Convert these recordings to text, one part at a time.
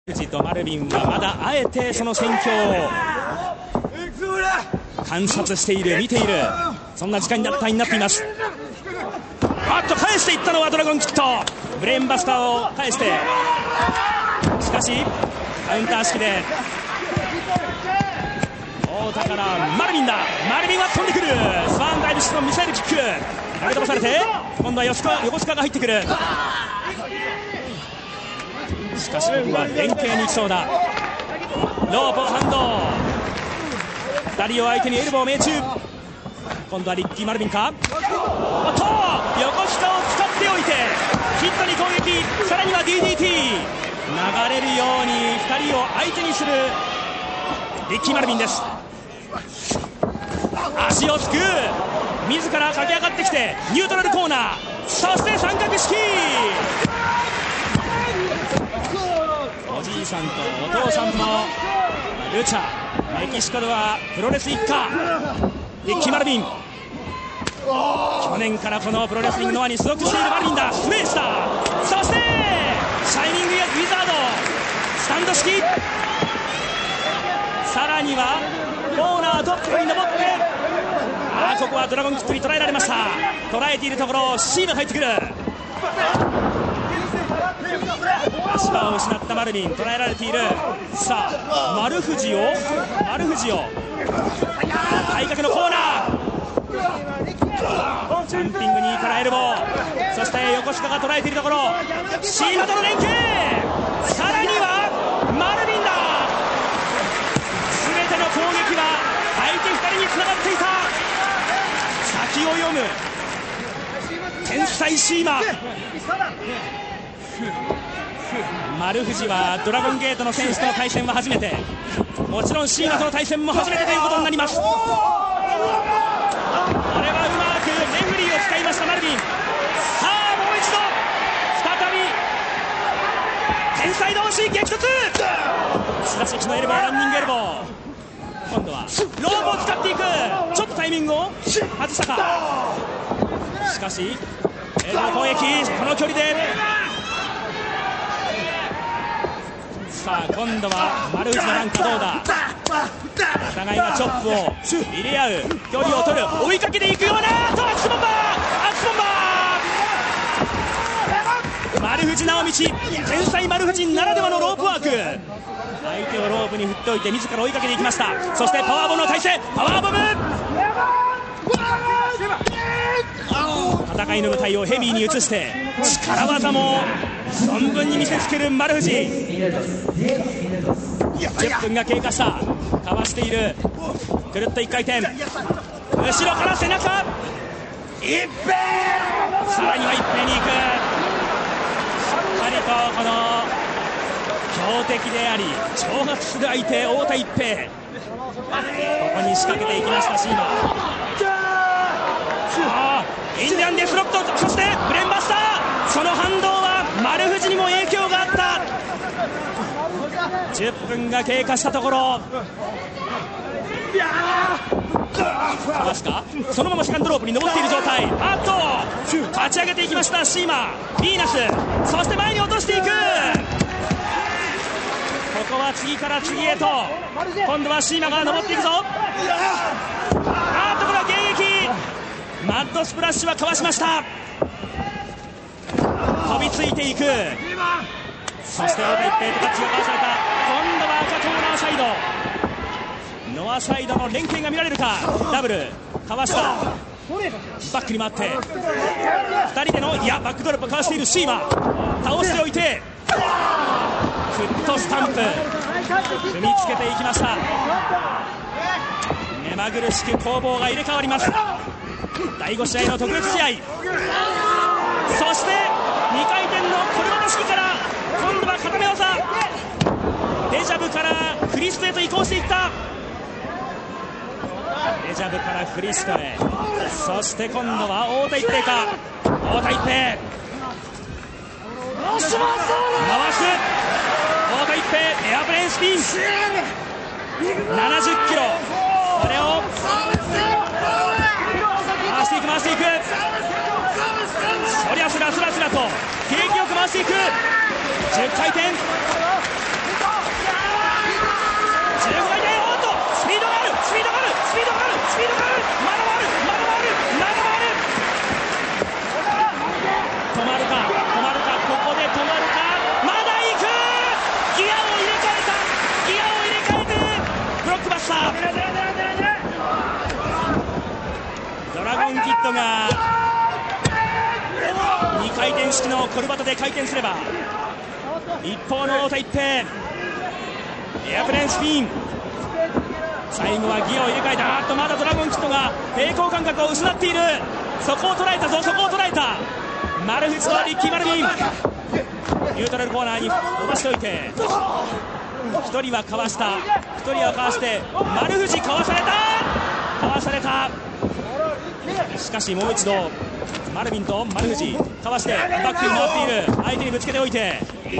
藤とマルビンはまだあえてその戦況を観察している、見ている、そんな時間になっています。あっと返していったのはドラゴンキット、ブレーンバスターを返して、しかしカウンター式で太田からマルビンだ。マルビンは飛んでくる、スワンダイブ式のミサイルキック投げ飛ばされて、今度は横須賀が入ってくる。しかしここは連携に行きそうだ。ロープをハンド、2人を相手にエルボー命中。今度はリッキー・マルビンか、おっと横須賀を使っておいてヒットに攻撃、さらには DDT、 流れるように2人を相手にするリッキー・マルビンです。足をすくう、自ら駆け上がってきてニュートラルコーナー、そして三角式、おじいさんとお父さんもルチャ、メキシコではプロレス一家、リッキー・マルビン、去年からこのプロレスリングノアに所属しているマルビンだ。スメースだ、そしてシャイニングウィザードスタンド式、さらにはコーナートップに登って、ここはドラゴンキットに捉えられました。捉えているところシームが入ってくる。足場を失ったマルビン、捉えられている。さあ丸藤を体格のコーナー、ジャンピングにからエルボー、そして横須賀が捉えているところ、シーマとの連携、さらにはマルビンだ。全ての攻撃は相手2人につながっていた。先を読む天才シーマ。丸藤はドラゴンゲートの選手との対戦は初めて、もちろんシーマとの対戦も初めてということになります。これはうまくレフリーを使いましたマルビン。さあもう一度再び天才同士激突、スラシキのエルボー、ランニングエルボー、今度はロープを使っていく、ちょっとタイミングを外したか。しかしエルボー攻撃、この距離で、さあ今度は丸藤のランカどうだ。お互いがチョップを入れ合う、距離を取る、追いかけていくような、アクスボンバー、丸藤直道、天才丸藤ならではのロープワーク、相手をロープに振っておいて自ら追いかけていきました。そしてパワーボムの体勢、パワーボム、戦いの舞台をヘビーに移して力技も存分に見せつける丸藤。10分が経過した、かわしている、くるっと1回転、後ろから背中一平、さらには一平に行く。しっかりとこの強敵であり挑発する相手太田一平、ここに仕掛けていきましたシーマ。インディアンデスロックと、そしてブレンバスター、その反動は丸藤にも影響があった。10分が経過したところ、かわすか、そのままセカンドロープに登っている状態、あっと立ち上げていきましたシーマ、ヴィーナス、そして前に落としていく。ここは次から次へと、今度はシーマが登っていくぞ。これは迎撃、マッドスプラッシュはかわしました。飛びついていく、そして太田一平とタッチがかわされた。今度は赤コーナーサイド、ノアサイドの連携が見られるか。ダブルかわした、バックに回って2人での、いやバックドロップかわしているシーマ、倒しておいてフットスタンプ踏みつけていきました。目まぐるしく攻防が入れ替わります。第5試合の特別試合、そして2回転のコルマト式から今度は固め技、デジャブからクリストへと移行していった。デジャブからクリストへ、そして今度は太田一平か、太田一平回す、太田一平エアプレーンスピン70キロ、これを回していく、そりゃスラスラと景気よく回していく。10回転したドラゴンキッドが2回転式のコルバトで回転すれば、一方の太田一平エアプレーンスピン、最後はギアを入れ替えた。まだドラゴンキッドが平行感覚を失っている。そこを捉えたぞ、そこを捉えた。丸藤とリッキー・マルビン、ニュートラルコーナーに伸ばしておいて、1人はかわした、1人はかわして、丸藤かわされた、かわされた。しかしもう一度マルビンと丸藤かわしてバックに回っている。相手にぶつけておいて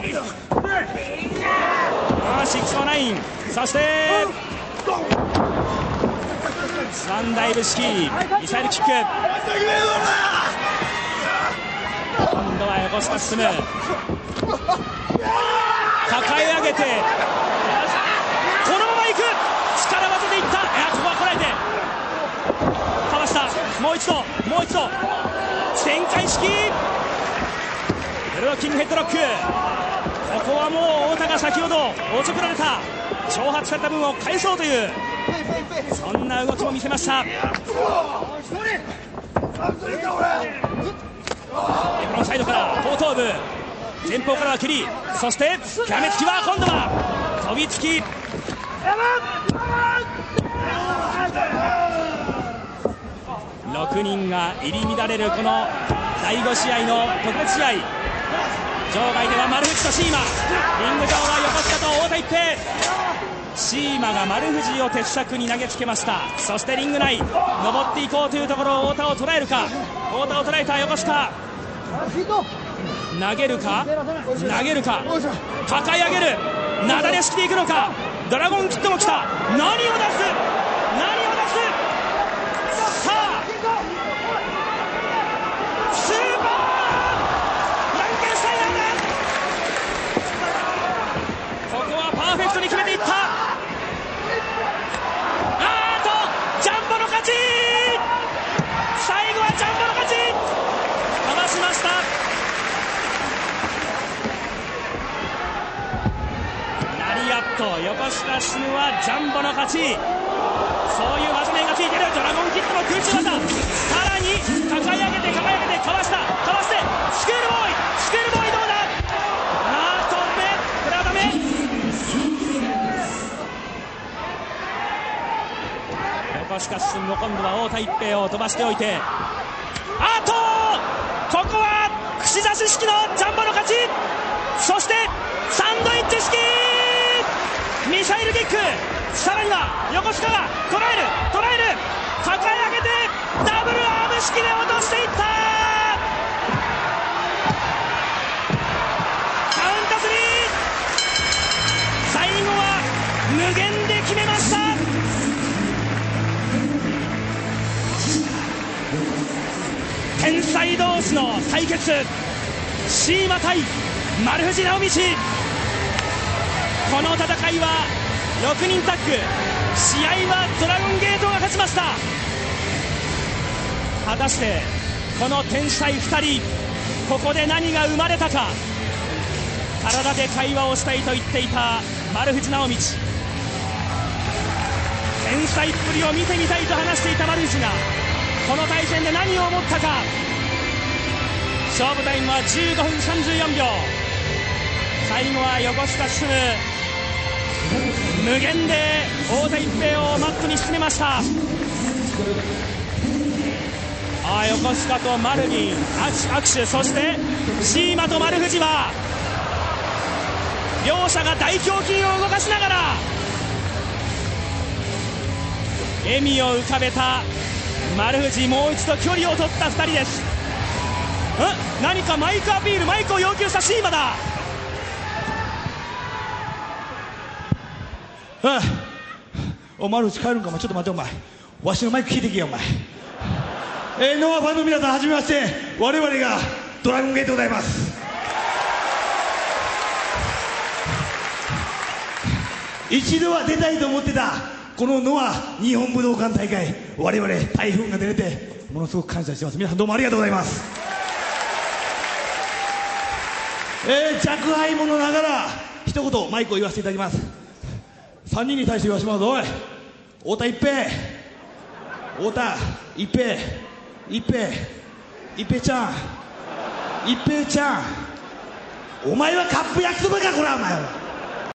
619、そしてスワンダイブ式ミサイルキック。今度は横須賀進む、抱え上げてこのまま行く、力技でいった。ここはこらえてかわした。もう一度旋回式ブローキングヘッドロック。ここはもう太田が先ほどおちょくられた、挑発された分を返そうというそんな動きも見せました。エプロンサイドから後頭部、前方からは蹴り、そして極めつきは今度は飛びつき。6人が入り乱れるこの第5試合の特別試合、場外では丸藤とシーマ、リング上は横須賀と太田一平。シーマが丸藤を鉄柵に投げつけました。そしてリング内登っていこうというところを太田を捉えるか。太田を捉えた横須賀、投げるか抱え上げる、なだれ式でいくのか。ドラゴンキッドも来た。何を出すさあスーパーランケンスタイナーだ。ここはパーフェクトに決めていった。ジャンボの勝ち。最後はジャンボの勝ち、かわしました。ラリアット、横須賀進はジャンボの勝ち。そういう技名がついている。ドラゴンキッドの空中技、さらに抱え上げてかわしてスクールボーイどうだ。これはダメ。横須賀進も今度は太田一平を飛ばしておいて、ここは串刺し式のジャンボの勝ち。そしてサンドイッチ式ミサイルキック、さらには横須賀が捉える、抱え上げてダブルアーム式で落としていった。カウント3、最後は無限で決めました。天才同士の対決、シーマ対丸藤直道。この戦いは6人タッグ、試合はドラゴンゲートが勝ちました。果たしてこの天才2人、ここで何が生まれたか。体で会話をしたいと言っていた丸藤直道、天才っぷりを見てみたいと話していた丸藤がこの対戦で何を思ったか。勝負タイムは15分34秒。最後は横須賀進無限で太田一平をマットに沈めました。横須賀と丸に握手、そしてシーマと丸藤は両者が大胸筋を動かしながら笑みを浮かべた丸藤。もう一度距離を取った2人です。何かマイクアピール、マイクを要求したシーマだ。 丸藤帰るんか。ちょっと待って、お前わしのマイク聞いてけよお前。ノアファンの皆さん、はじめまして。我々がドラゴンゲートでございます。一度は出たいと思ってたこのノア日本武道館大会、我々台風が出れてものすごく感謝してます。皆さんどうもありがとうございます。若輩者ながら一言マイクを言わせていただきます。3人に対して言わせてもらうぞ。 太田一平、太田一平、一平、一平ちゃん、一平ちゃん、お前はカップ焼きそばかこらお前は。